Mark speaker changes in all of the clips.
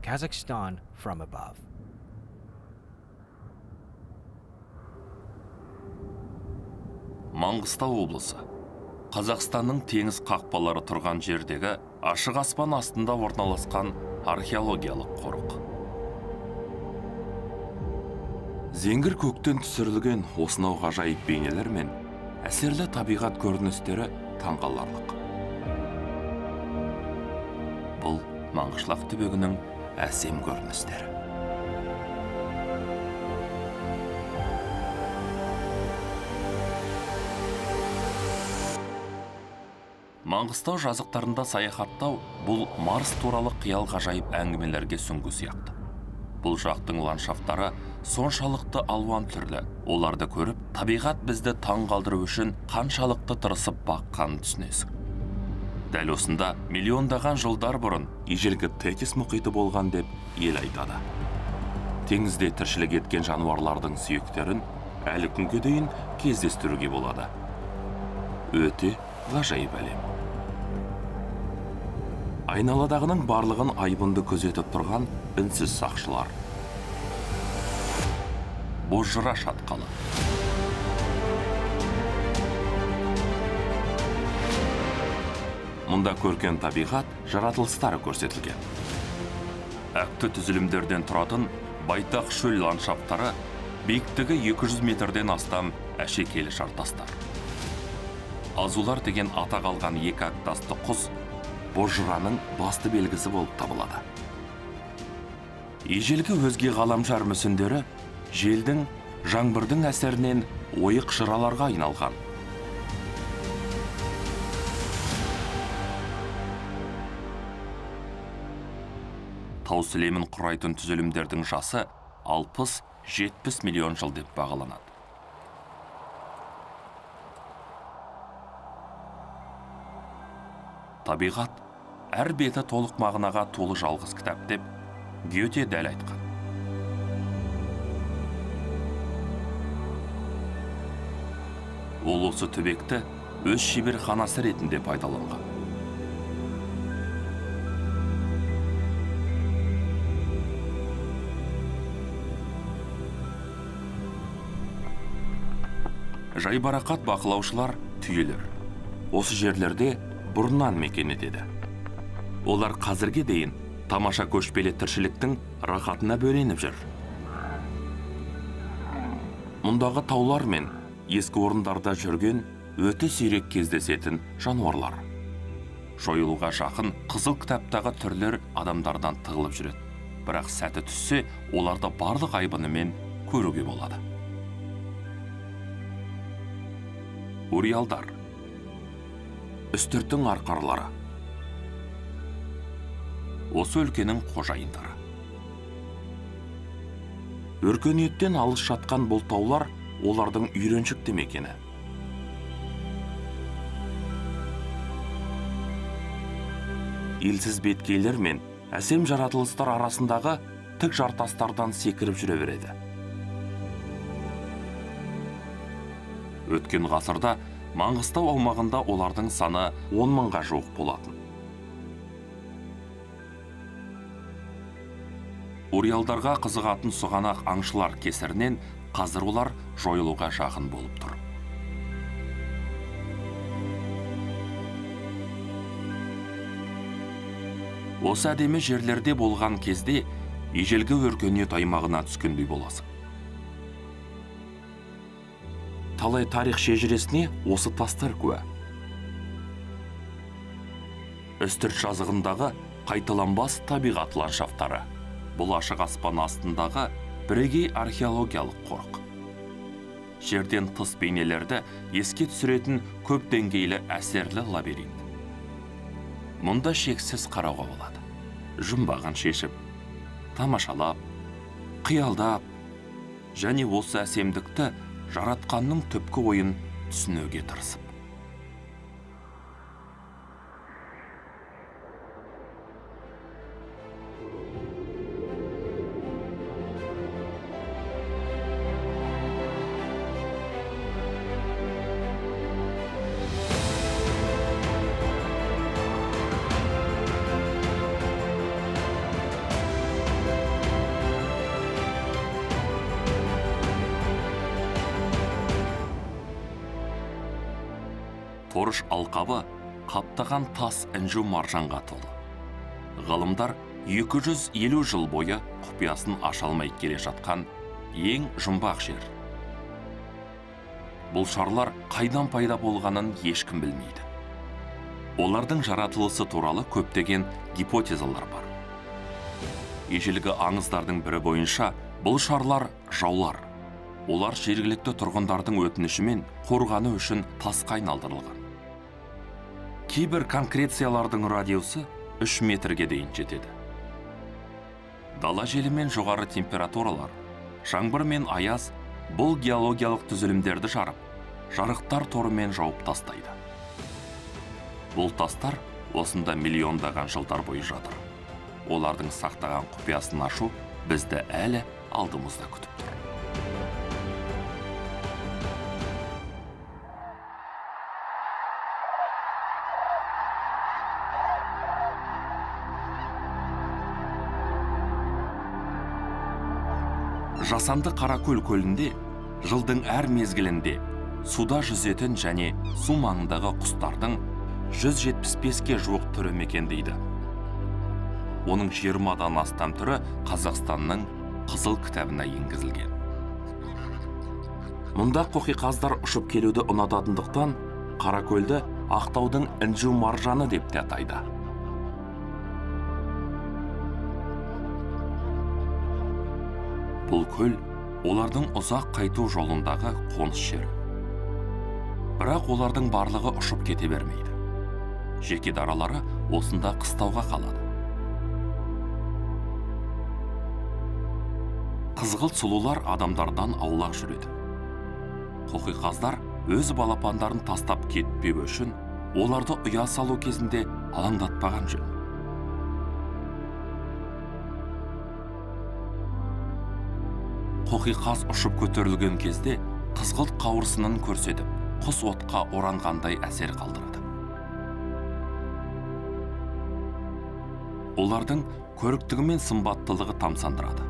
Speaker 1: Kazakhstan from above.
Speaker 2: Маңғыстау облысы. Қазақстанның теңіз қақпалары тұрған жердегі ашық аспан астында орналасқан археологиялық қорық. Зеңгір көктен түсірілген осынау ғажайып бейнелер мен әсерлі табиғат көріністері таңғаларлық. Бұл Маңғышлақ түбегінің әсем көріністері. Маңғыстау жазықтарында саяхаттау бұл Марс туралы қиял ғажайып әңгімелерге сүңгу сияқты. Бұл жақтың ландшафтары соншалықты алуан түрлі. Оларды көріп, табиғат бізді таң қалдыру үшін қаншалықты тырысып баққанын түсінесің. Дәл осында миллиондаған жылдар бұрын ежелгі Тетис мұхиты болған деп ел айтады. Теңізде тіршілік еткен жануарлардың сүйектерін әлі күнге дейін кездестіруге болады. Өте ғажайып әлем. Айналадағының барлығын айбынды көзетіп тұрған үнсіз сақшылар. Бозжыра шатқалы. Мұнда көркен табиғат жаратылыстары көрсетілген. Әкті түзілімдерден тұратын байтақ шөл ландшафтары, биіктігі 200 метрден астам әшекейлі жартастар. Азулар деген атақ алған екі ақтасты құс бозжыраның басты белгісі болып табылады. Ежелгі өзге ғаламшар мүсіндері желдің, жаңбырдың әсерінен ойық жыраларға айналған. Тау сілемін құрайтын түзілімдердің жасы 60-70 миллион жыл деп бағаланады. Табиғат әр беті толық мағынаға толы жалғыз кітап деп Гете дәл айтқан. Ол осы түбекті өз шеберханасы ретінде пайдаланған. Жайбарақат бақылаушылар түйелер. Осы жерлерде бұрыннан мекен етеді. Олар қазірге дейін тамаша көшпелі тіршіліктің рахатына бөленіп жүр. Мұндағы таулар мен ескі орындарда жүрген өте сирек кездесетін жануарлар. Жойылуға жақын қызыл кітаптағы түрлер адамдардан тығылып жүреді. Бірақ сәті түссе, оларды барлық айбынымен көруге болады. Уриалдар. Үстірттің арқарлары. Осы өлкенің қожайындары. Өркениеттен алыс жатқан бұл таулар олардың үйреншікті мекені. Елсіз беткейлер мен әсем жаратылыстар арасындағы тік жартастардан секіріп жүре береді. Өткен ғасырда Маңғыстау аумағында олардың саны 10 мыңға жуық болатын. Уриалдарға қызығатын сұғанақ аңшылар кесірінен қазір олар жойылуға жақын болып тұр. Осы әдемі жерлерде болған кезде ежелгі өркениет аймағына түскендей боласың. Талай тарих шежіресіне осы тастар куә. Үстірт жазығындағы қайталанбас табиғат ландшафтары. Бұл ашық аспан астындағы бірегей археологиялық қорық. Жерден тыс бейнелерді еске түсіретін көп деңгейлі әсерлі лабиринт. Мұнда шексіз қарауға болады. Жұмбағын шешіп, тамашалап, қиялдап, және осы әсемдікті жаратқанның түпкі ойын түсінуге тырысып. Қорыш алқабы қаптаған тас інжу маржанға толы. Ғалымдар 250 жыл бойы құпиясын аша алмай келе жатқан ең жұмбақ жер. Бұл шарлар қайдан пайда болғанын ешкім білмейді. Олардың жаратылысы туралы көптеген гипотезалар бар. Ежелгі аңыздардың бірі бойынша бұл шарлар жаулар. Олар жергілікті тұрғындардың өтінішімен қорғаны үшін тасқа айналдырылған. Кейбір конкрециялардың радиусы 3 метрге дейін жетеді. Дала желі мен жоғары температуралар, жаңбыр мен аяз бұл геологиялық түзілімдерді жарып, жарықтар торымен жауып тастайды. Бұл тастар осында миллиондаған жылдар бойы жатыр. Олардың сақтаған құпиясын ашу бізді әлі алдымызда күтіп тұр. Жасанды Қаракөл көлінде жылдың әр мезгілінде суда жүзетін және су маңындағы құстардың 175-ке жуық түрі мекендейді. Оның 20-дан астам түрі Қазақстанның қызыл кітабына енгізілген. Мұнда қоқиқаздар ұшып келуді ұнататындықтан Қаракөлді Ақтаудың інжу маржаны деп те атайды. Бұл көл олардың ұзақ қайту жолындағы қоныс жері. Бірақ олардың барлығы ұшып кете бермейді. Жеке даралары осында қыстауға қалады. Қызғылт сұлулар адамдардан аулақ жүреді. Қоқиқаздар өз балапандарын тастап кетпеу үшін оларды ұя салу кезінде алаңдатпаған жөн. Қоқиқаз ұшып көтерілген кезде қызғылт қауырсынын көрсетіп, құс отқа оранғандай әсер қалдырады. Олардың көріктігі мен сымбаттылығы тамсандырады.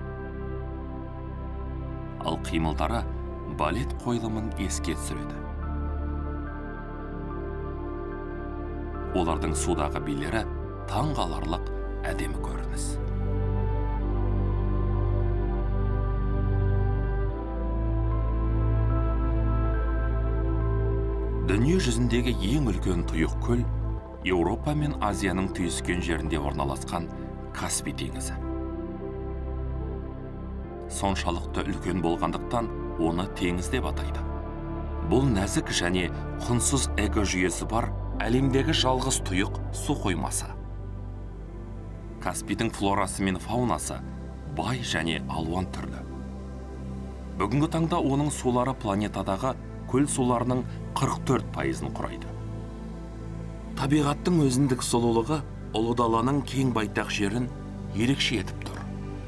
Speaker 2: Ал қимылдары балет қойылымын еске түсіреді. Олардың судағы билері таңғаларлық әдемі көрініс. Дүние жүзіндегі ең үлкен тұйық көл Еуропа мен Азияның түйіскен жерінде орналасқан Каспий теңізі. Соншалықты үлкен болғандықтан оны теңіз деп атайды. Бұл нәзік және құнсыз экожүйесі бар әлемдегі жалғыз тұйық су қоймасы. Каспийдің флорасы мен фаунасы бай және алуан түрлі. Бүгінгі таңда оның сулары планетадағы көл суларының 44%-ын құрайды. Табиғаттың өзіндік сұлулығы ұлы даланың кең байтақ жерін ерекше етіп тұр.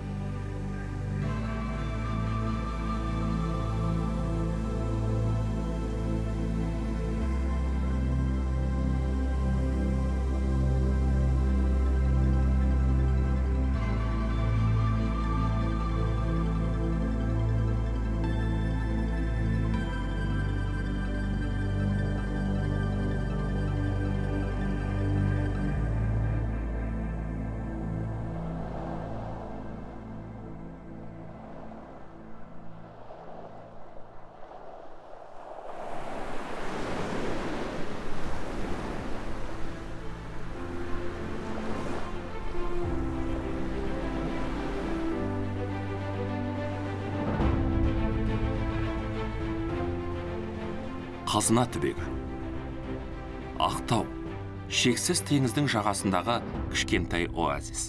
Speaker 2: Қазына түбегі. Ақтау, шексіз теңіздің жағасындағы кішкентай оазис.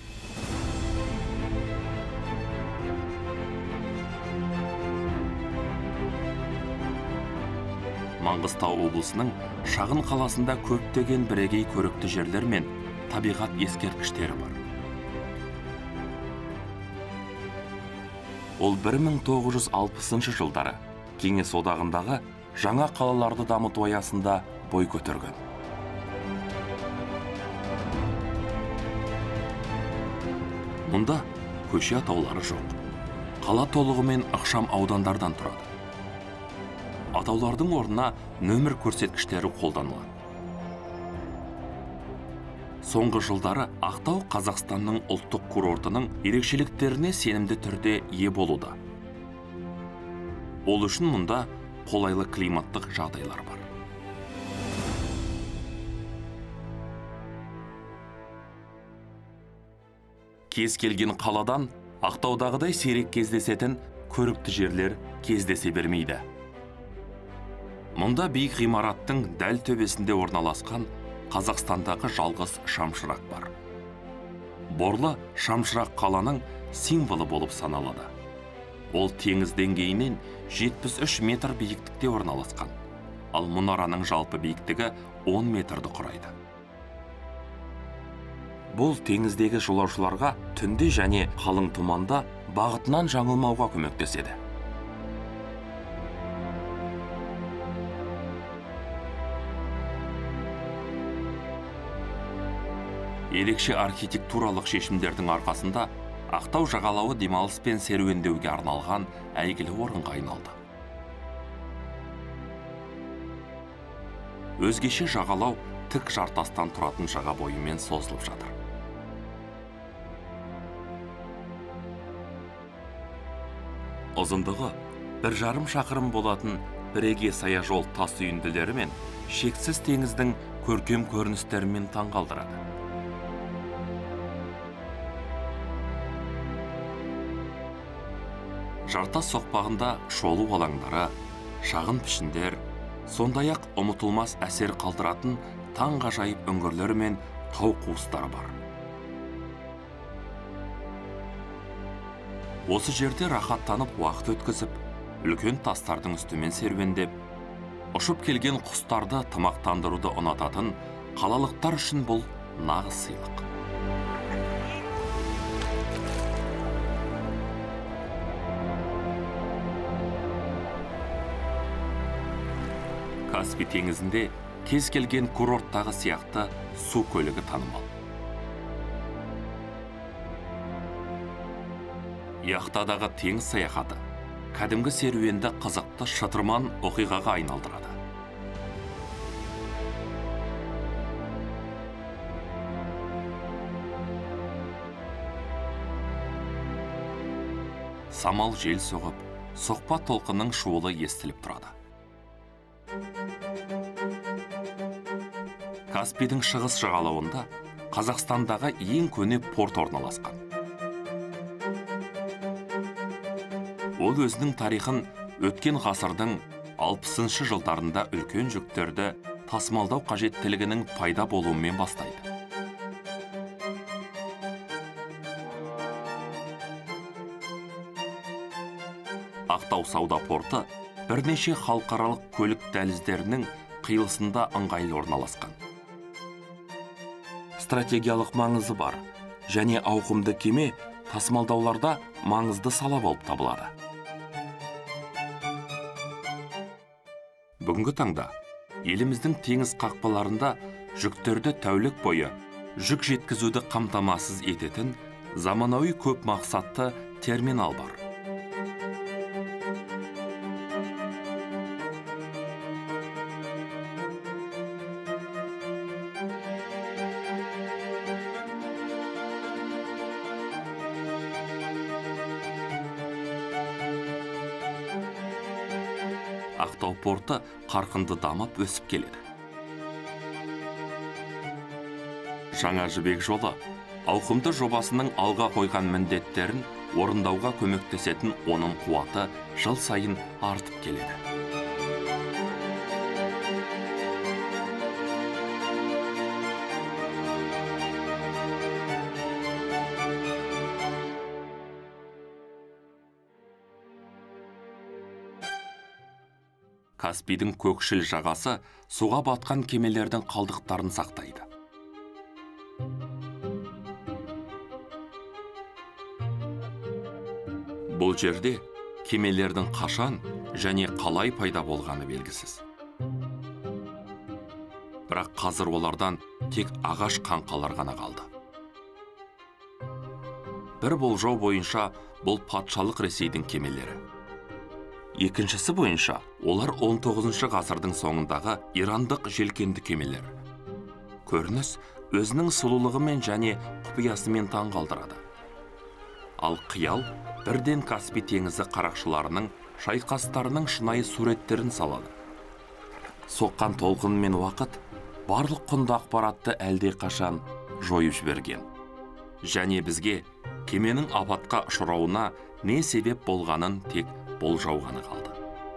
Speaker 2: Маңғыстау облысының шағын қаласында көптеген бірегей көрікті жерлер мен табиғат ескерткіштері бар. Ол 1960 жылдары Кеңес одағындағы жаңа қалаларды дамыту аясында бой көтерген. Мұнда көше атаулары жоқ. Қала толығымен ықшам аудандардан тұрады. Атаулардың орнына нөмір көрсеткіштері қолданылады. Соңғы жылдары Ақтау Қазақстанның ұлттық курортының ерекшеліктеріне сенімді түрде ие болуда. Ол үшін мұнда қолайлы климаттық жағдайлар бар. Кез келген қаладан Ақтаудағыдай сирек кездесетін көрікті жерлер кездесе бермейді. Мұнда биік ғимараттың дәл төбесінде орналасқан Қазақстандағы жалғыз шамшырақ бар. Борлы шамшырақ қаланың символы болып саналады. Ол теңіз деңгейінен 73 метр биіктікте орналасқан, ал мұнараның жалпы биіктігі 10 метрді құрайды. Бұл теңіздегі жолаушыларға түнде және қалың тұманда бағытынан жаңылмауға көмектеседі. Ерекше архитектуралық шешімдердің арқасында Ақтау жағалауы демалыс пен серуендеуге арналған әйгілі орынға айналды. Өзгеше жағалау тік жартастан тұратын жаға бойымен созылып жатыр. Ұзындығы 1,5 шақырым болатын бірегей саяжол тас үйінділері мен шексіз теңіздің көркем көріністерімен таңғалдырады. Жартас соқпағында шолу алаңдары, шағын пішіндер, сондай-ақ ұмытылмас әсер қалдыратын таңғажайып үңгірлер мен тау қуыстары бар. Осы жерде рахаттанып уақыт өткізіп, үлкен тастардың үстімен серуендеп, ұшып келген құстарды тамақтандыруды ұнататын қалалықтар үшін бұл нағыз сыйлық. Каспий теңізінде кез келген курорттағы сияқты су көлігі танымал. Яхтадағы теңіз саяхаты кәдімгі серуенді қызықты шытырман оқиғаға айналдырады. Самал жел соғып, соқпа толқынның шуылы естіліп тұрады. Каспийдің шығыс жағалауында Қазақстандағы ең көне порт орналасқан. Ол өзінің тарихын өткен ғасырдың 60-шы жылдарында үлкен жүктерді тасымалдау қажеттілігінің пайда болуымен бастайды. Ақтау сауда порты бірнеше халықаралық көлік дәліздерінің қиылысында ыңғайлы орналасқан. Стратегиялық маңызы бар және ауқымды кеме тасымалдауларда маңызды сала болып табылады. Бүгінгі таңда еліміздің теңіз қақпаларында жүктерді тәулік бойы жүк жеткізуді қамтамасыз ететін заманауи көп мақсатты терминал бар. Ақтау порты қарқынды дамып өсіп келеді. Жаңа жібек жолы ауқымды жобасының алға қойған міндеттерін орындауға көмектесетін оның қуаты жыл сайын артып келеді. Каспийдің көкшіл жағасы суға батқан кемелердің қалдықтарын сақтайды. Бұл жерде кемелердің қашан және қалай пайда болғаны белгісіз. Бірақ қазір олардан тек ағаш қаңқалар ғана қалды. Бір болжау бойынша бұл патшалық Ресейдің кемелері. екіншісі бойынша олар 19 ғасырдың соңындағы ирандық желкенді кемелер. Көрініс өзінің сұлулығымен және құпиясымен таң қалдырады. Ал қиял бірден Каспий теңізі қарақшыларының шайқастарының шынайы суреттерін салады. Соққан толқын мен уақыт барлық құнды ақпаратты әлдеқашан жойып жіберген. Және бізге кеменің апатқа ұшырауына не себеп болғанын тек болжау ғана қалды.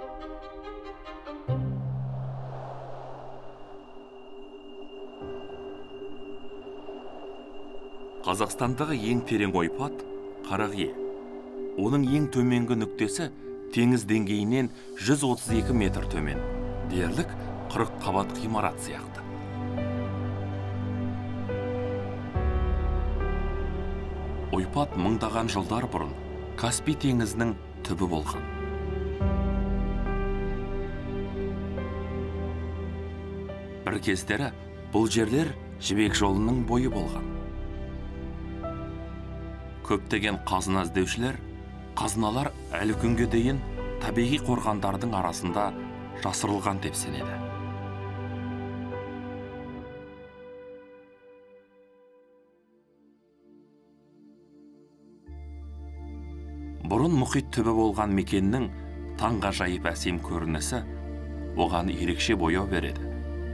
Speaker 2: Қазақстандағы ең терең ойпат Қарақия. Оның ең төменгі нүктесі теңіз деңгейінен 132 метр төмен. Дерлік 40 қабат ғимарат сияқты. Ойпат мыңдаған жылдар бұрын Каспий теңізінің түбі болған. Бір кездері бұл жерлер жібек жолының бойы болған. Көптеген қазына іздеушілер, қазыналар әлі күнге дейін табиғи қорғандардың арасында жасырылған деп сенеді. Бұрын мұхит түбі болған мекеннің таңғажайып әсем көрінісі оған ерекше бояу береді.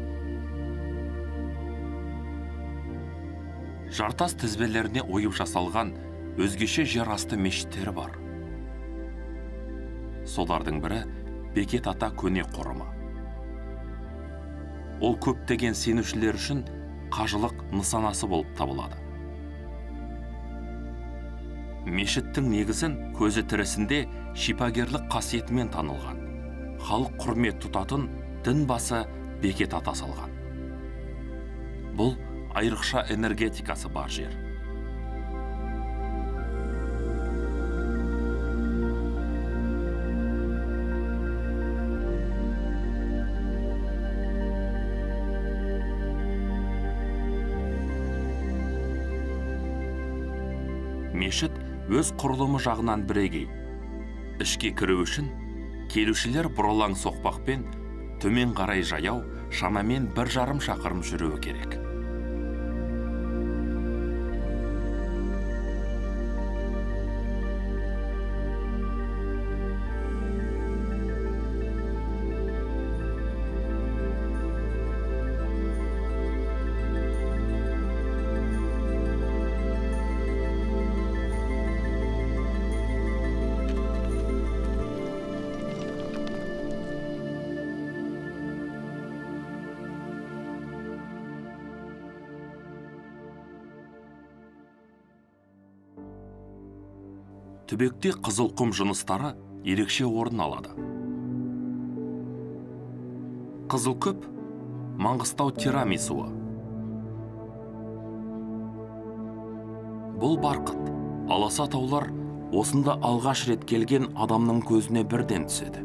Speaker 2: Жартас тізбелеріне ойып жасалған өзгеше жер асты мешіттері бар. Солардың бірі Бекет ата көне қорымы. Ол көптеген сенушілер үшін қажылық нысанасы болып табылады. Мешіттің негізін көзі тірісінде шипагерлік қасиетімен танылған, халық құрмет тұтатын дін басы Бекет ата салған. Бұл айрықша энергетикасы бар жер. Мешіт өз құрылымы жағынан бірегей. Ішке кіру үшін келушілер бұралаң соқпақпен төмен қарай жаяу шамамен 1,5 шақырым жүруі керек. Түбекте қызылқұм жыныстары ерекше орын алады. Қызылкөп Маңғыстау тирамисуы. Бұл барқыт, аласа таулар осында алғаш рет келген адамның көзіне бірден түседі.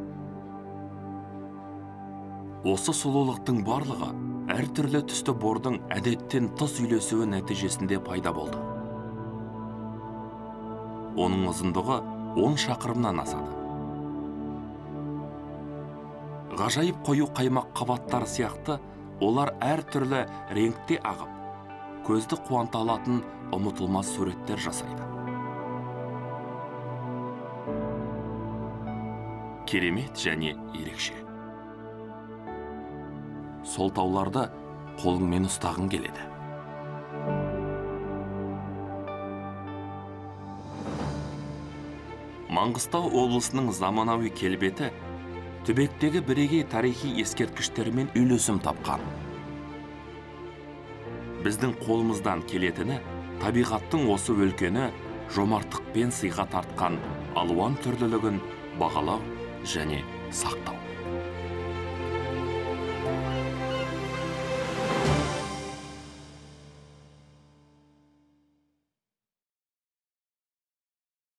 Speaker 2: Осы сұлулықтың барлығы әртүрлі түсті бордың әдеттен тыс үйлесуі нәтижесінде пайда болды. Оның ұзындығы 10 шақырымнан асады. Ғажайып қою қаймақ қабаттар сияқты олар әртүрлі реңкте ағып, көзді қуанта алатын ұмытылмас суреттер жасайды. Керемет және ерекше. Сол тауларды қолыңмен ұстағың келеді. Маңғыстау облысының заманауи келбеті түбектегі бірегей тарихи ескерткіштермен үйлесім тапқан. Біздің қолымыздан келетіні табиғаттың осы өлкені жомарттықпен сыйға тартқан алуан түрлілігін бағалау және сақтау.